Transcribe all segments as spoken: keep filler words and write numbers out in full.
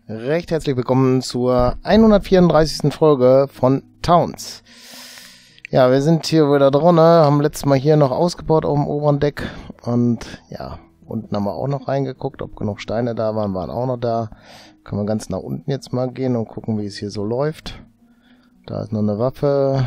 Recht herzlich willkommen zur hundertvierunddreißigsten Folge von Towns. Ja, wir sind hier wieder drin, haben letztes Mal hier noch ausgebaut auf dem oberen Deck. Und ja, unten haben wir auch noch reingeguckt, ob genug Steine da waren, waren auch noch da. Können wir ganz nach unten jetzt mal gehen und gucken, wie es hier so läuft. Da ist noch eine Waffe.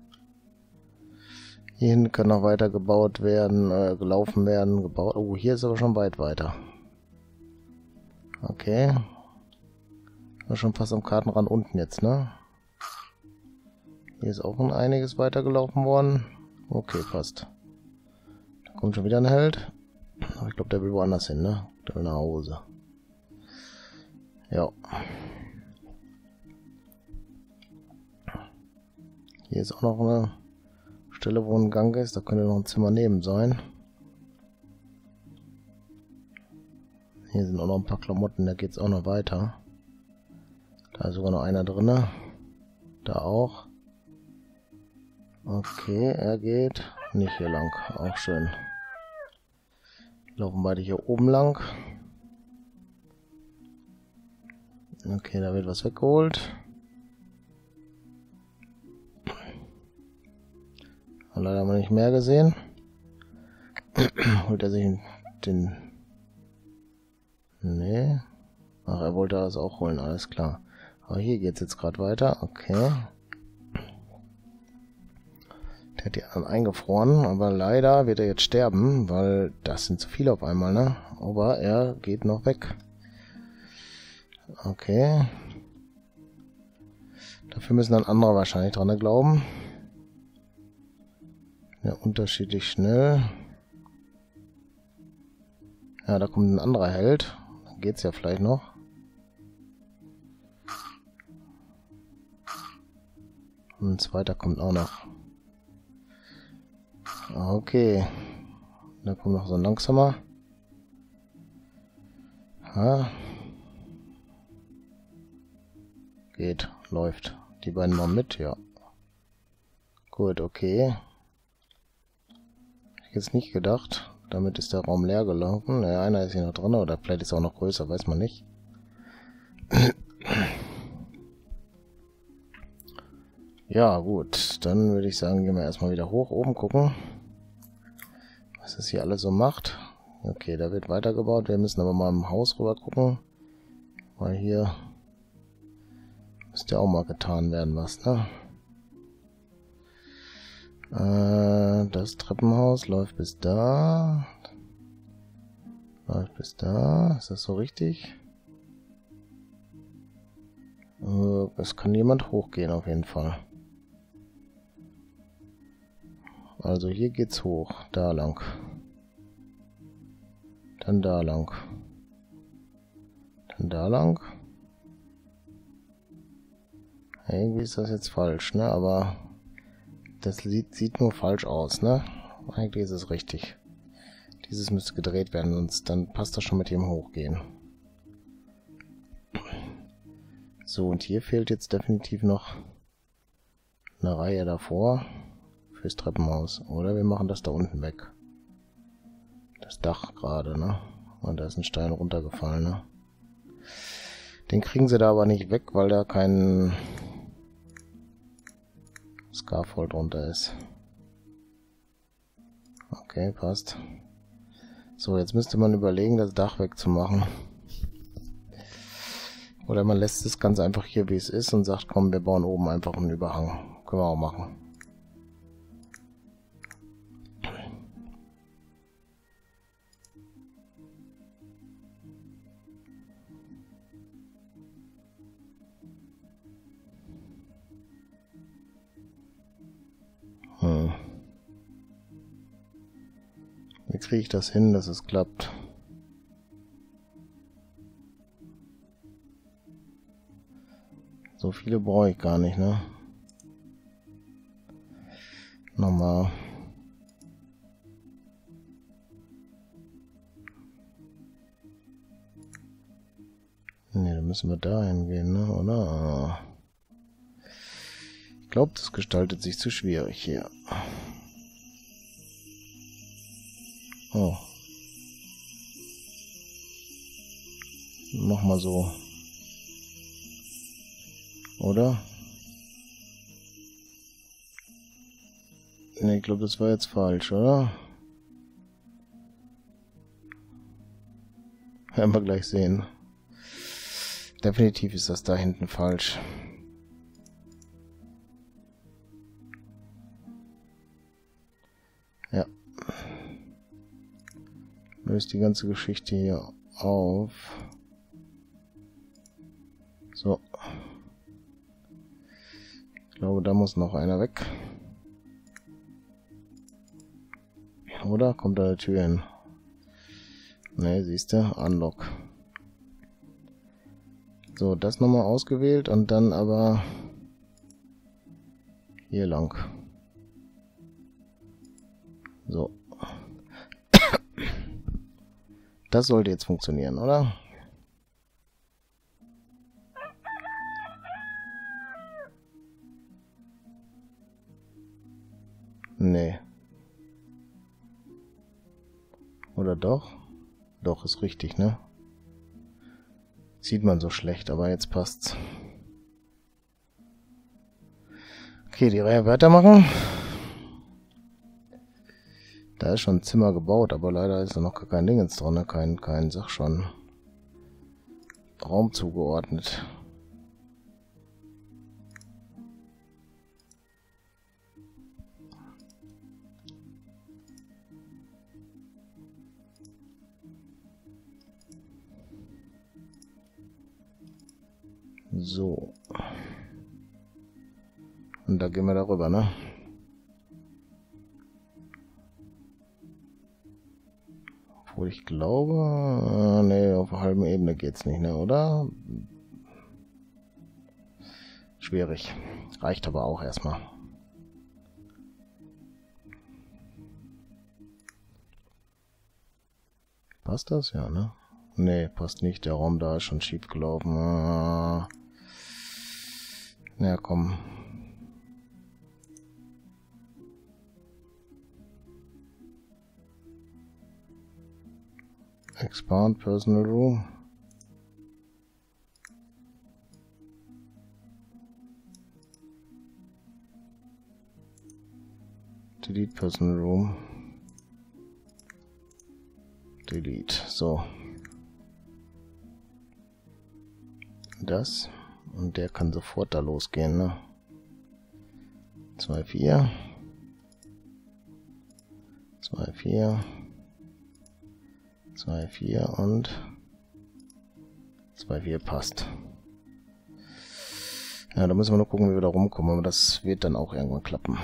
Hier hinten kann noch weiter gebaut werden, äh, gelaufen werden, gebaut. Oh, hier ist aber schon weit weiter. Okay. War schon fast am Kartenrand unten jetzt, ne? Hier ist auch noch einiges weitergelaufen worden. Okay, passt. Da kommt schon wieder ein Held. Aber ich glaube, der will woanders hin, ne? Der will nach Hause. Ja. Hier ist auch noch eine Stelle, wo ein Gang ist. Da könnte noch ein Zimmer neben sein. Hier sind auch noch ein paar Klamotten, da geht es auch noch weiter. Da ist sogar noch einer drin. Da auch. Okay, er geht nicht hier lang. Auch schön. Laufen beide hier oben lang. Okay, da wird was weggeholt. Leider haben wir nicht mehr gesehen. Holt er sich den... Nee. Ach, er wollte das auch holen, alles klar. Aber hier geht es jetzt gerade weiter. Okay. Der hat die anderen eingefroren, aber leider wird er jetzt sterben, weil das sind zu viele auf einmal, ne? Aber er geht noch weg. Okay. Dafür müssen dann andere wahrscheinlich dran glauben. Ja, unterschiedlich schnell. Ja, da kommt ein anderer Held. Dann geht's ja vielleicht noch. Und ein zweiter kommt auch noch. Okay. Da kommt noch so ein langsamer. Ha. Geht, läuft. Die beiden mal mit, ja. Gut, okay. Hätte ich jetzt nicht gedacht. Damit ist der Raum leer gelaufen. Ja, einer ist hier noch drin, oder vielleicht ist er auch noch größer, weiß man nicht. Ja, gut. Dann würde ich sagen, gehen wir erstmal wieder hoch, oben gucken, was das hier alles so macht. Okay, da wird weitergebaut. Wir müssen aber mal im Haus rüber gucken. Weil hier müsste ja auch mal getan werden, was, ne? Äh, das Treppenhaus läuft bis da. Läuft bis da. Ist das so richtig? Äh, es kann jemand hochgehen auf jeden Fall. Also hier geht's hoch. Da lang. Dann da lang. Dann da lang. Irgendwie ist das jetzt falsch, ne? Aber das sieht, sieht nur falsch aus, ne? Eigentlich ist es richtig. Dieses müsste gedreht werden, sonst dann passt das schon mit dem Hochgehen. So, und hier fehlt jetzt definitiv noch eine Reihe davor fürs Treppenhaus. Oder wir machen das da unten weg. Das Dach gerade, ne? Und da ist ein Stein runtergefallen, ne? Den kriegen sie da aber nicht weg, weil da kein Scaffold drunter ist. Okay, passt. So, jetzt müsste man überlegen, das Dach wegzumachen. Oder man lässt es ganz einfach hier, wie es ist, und sagt, komm, wir bauen oben einfach einen Überhang. Können wir auch machen. Hm. Wie kriege ich das hin, dass es klappt? So viele brauche ich gar nicht, ne? Nochmal. Ne, dann müssen wir da hingehen, ne? Oder? Ich glaube, das gestaltet sich zu schwierig hier. Oh. Mach mal so. Oder? Ne, ich glaube, das war jetzt falsch, oder? Werden wir gleich sehen. Definitiv ist das da hinten falsch. Ja. Löst die ganze Geschichte hier auf. So. Ich glaube, da muss noch einer weg. Oder? Kommt da eine Tür hin? Ne, siehst du? Unlock. So, das nochmal ausgewählt und dann aber hier lang. So. Das sollte jetzt funktionieren, oder? Nee. Oder doch? Doch, ist richtig, ne? Sieht man so schlecht, aber jetzt passt's. Okay, die Reihe weitermachen. Da ist schon ein Zimmer gebaut, aber leider ist da noch gar kein Dingens drin, ne? Kein, kein, sag schon, Raum zugeordnet. So. Und da gehen wir darüber, ne? Obwohl ich glaube... Äh, ne, auf einer halben Ebene geht's nicht, ne, oder? Schwierig. Reicht aber auch erstmal. Passt das? Ja, ne? Ne, passt nicht. Der Raum da ist schon schief gelaufen. Ah. Ja, komm. Expand Personal Room. Delete Personal Room. Delete. So. Das. Und der kann sofort da losgehen, ne? zwei, vier. zwei, vier. zwei, vier und zwei, vier passt. Ja, da müssen wir nur gucken, wie wir da rumkommen, aber das wird dann auch irgendwann klappen.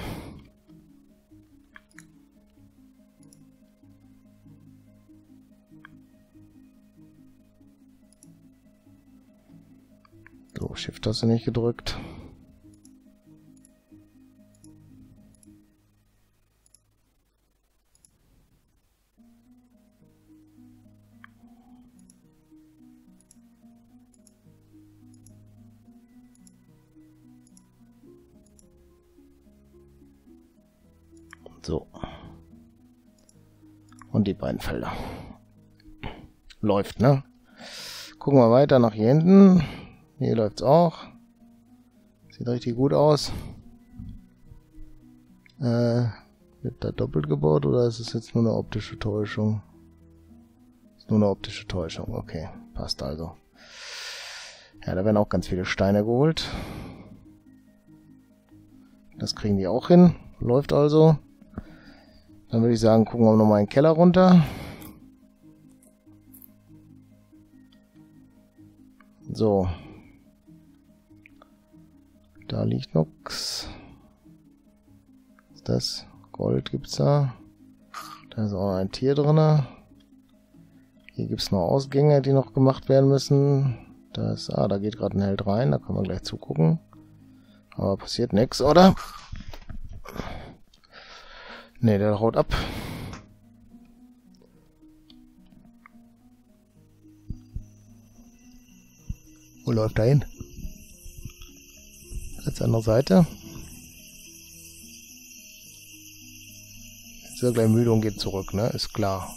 So, Shift hast du nicht gedrückt. So. Und die beiden Felder. Läuft, ne? Gucken wir weiter nach hier hinten. Hier läuft's auch. Sieht richtig gut aus. Äh, wird da doppelt gebaut oder ist es jetzt nur eine optische Täuschung? Ist nur eine optische Täuschung, okay. Passt also. Ja, da werden auch ganz viele Steine geholt. Das kriegen die auch hin. Läuft also. Dann würde ich sagen, gucken wir nochmal in den Keller runter. So. Da liegt nix. Was ist das? Gold gibt's da. Da ist auch ein Tier drin. Hier gibt's noch Ausgänge, die noch gemacht werden müssen. Da ist, ah, da geht gerade ein Held rein. Da können wir gleich zugucken. Aber passiert nichts, oder? Ne, der haut ab. Wo läuft er hin? Jetzt an der Seite. Jetzt ist er gleich müde und geht zurück, ne? Ist klar.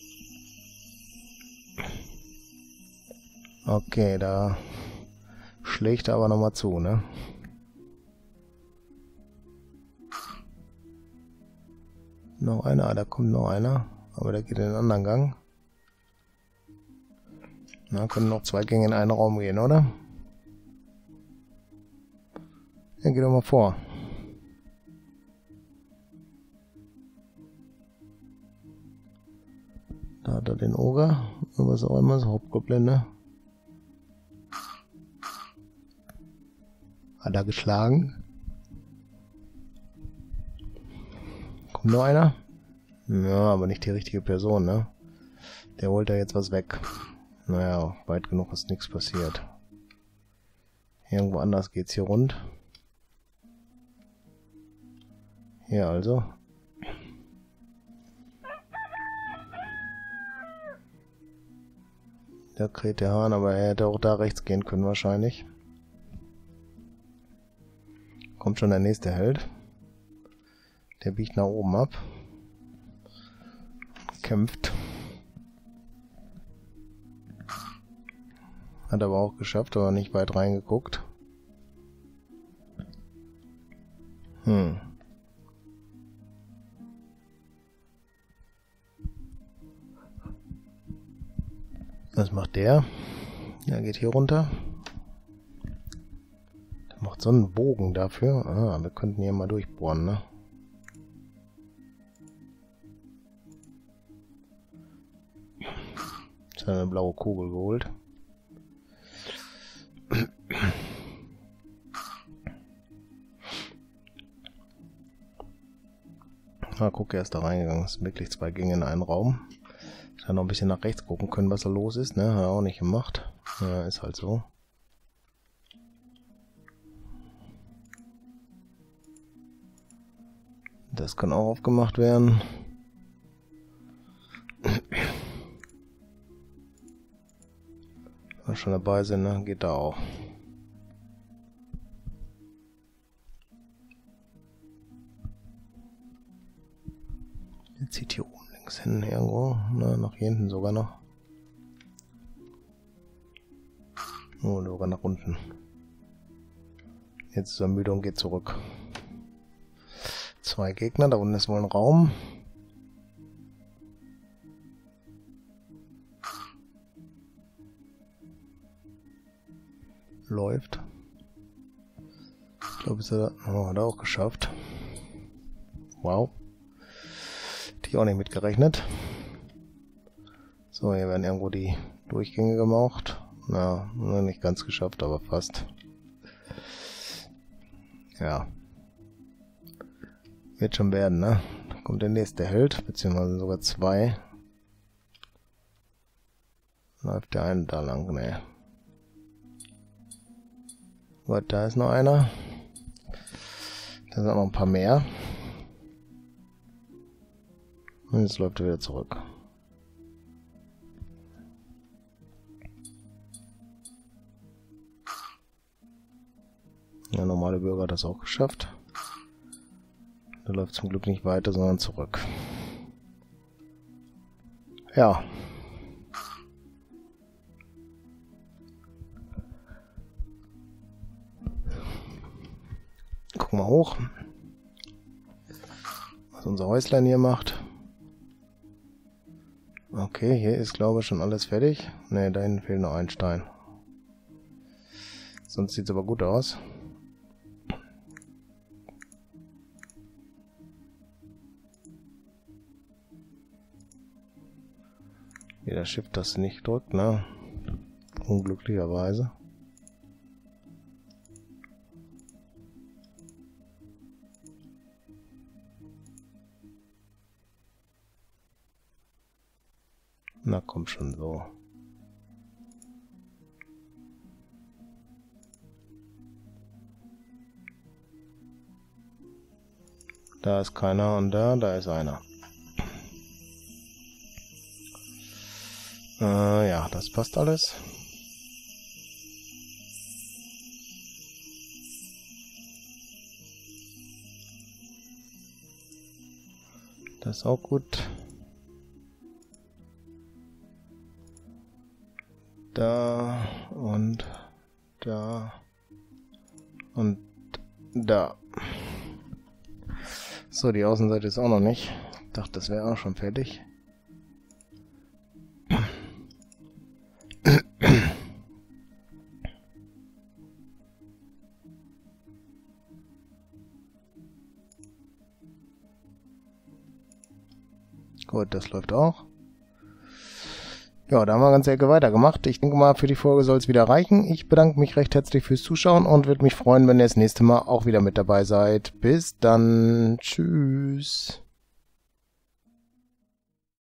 Okay, da schlägt er aber nochmal zu, ne? Noch einer, ah, da kommt noch einer, aber der geht in den anderen Gang. Na, können noch zwei Gänge in einen Raum gehen, oder? Ja, geh doch mal vor. Da hat er den Oger, was auch immer, das Hauptgoblin, ne? Hat er geschlagen. Kommt noch einer? Ja, aber nicht die richtige Person, ne? Der holt da jetzt was weg. Naja, weit genug ist nichts passiert. Irgendwo anders geht's hier rund. Hier also. Da kräht der Hahn, aber er hätte auch da rechts gehen können wahrscheinlich. Kommt schon der nächste Held. Der biegt nach oben ab. Kämpft. Hat aber auch geschafft, aber nicht weit reingeguckt. Hm. Was macht der? Der geht hier runter. Der macht so einen Bogen dafür. Ah, wir könnten hier mal durchbohren, ne? Jetzt hat er eine blaue Kugel geholt. Ah, guck, er ist da reingegangen. Es sind wirklich zwei Gänge in einen Raum. Ich hätte noch ein bisschen nach rechts gucken können, was da los ist, ne? Hat er auch nicht gemacht. Ja, ist halt so. Das kann auch aufgemacht werden. Wenn wir schon dabei sind, ne? Geht da auch. Der zieht hier oben links hin irgendwo. Na, nach hier hinten sogar noch. Oh, sogar nach unten. Jetzt ist er müde und geht zurück. Zwei Gegner, da unten ist wohl ein Raum. Läuft. Ich glaube, ist er, oh, hat er auch geschafft. Wow. Hätte ich auch nicht mitgerechnet. So, hier werden irgendwo die Durchgänge gemacht. Na, nicht ganz geschafft, aber fast. Ja. Wird schon werden, ne? Da kommt der nächste Held, beziehungsweise sogar zwei. Läuft der eine da lang, ne? Gut, da ist noch einer. Da sind auch noch ein paar mehr. Und jetzt läuft er wieder zurück. Der normale Bürger hat das auch geschafft. Der läuft zum Glück nicht weiter, sondern zurück. Ja. Gucken wir hoch. Was unser Häuslein hier macht. Okay, hier ist, glaube ich, schon alles fertig. Ne, da hinten fehlt noch ein Stein. Sonst sieht es aber gut aus. Hier das Schiff, das nicht drückt, ne? Unglücklicherweise. Na komm schon so. Da ist keiner und da, da ist einer. Äh, ja, das passt alles. Das ist auch gut. Da und da. Und da. So, die Außenseite ist auch noch nicht. Ich dachte, das wäre auch schon fertig. Gut, das läuft auch. Ja, da haben wir eine ganze Ecke weitergemacht. Ich denke mal, für die Folge soll es wieder reichen. Ich bedanke mich recht herzlich fürs Zuschauen und würde mich freuen, wenn ihr das nächste Mal auch wieder mit dabei seid. Bis dann. Tschüss.